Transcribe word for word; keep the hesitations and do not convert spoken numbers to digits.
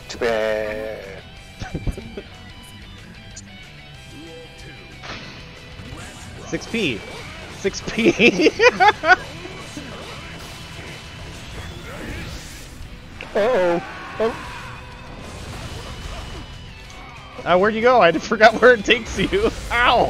Too bad. six P. six P. Uh-oh. Oh. Uh, where'd you go? I forgot where it takes you. Ow!